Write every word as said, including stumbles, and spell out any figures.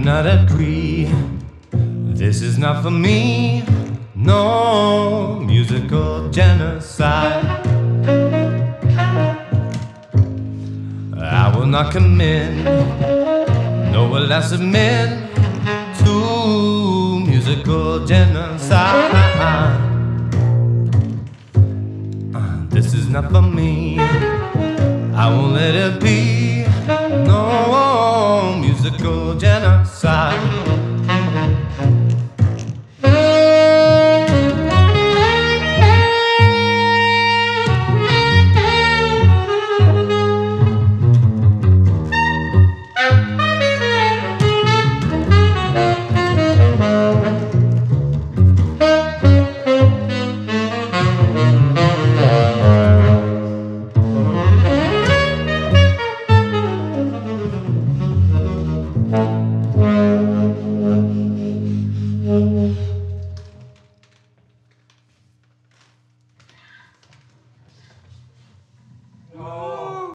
not agree. This is not for me. No musical genocide. I will not commit, nor will I submit to musical genocide. Uh, this is not for me. I won't let it be. No musical genocide.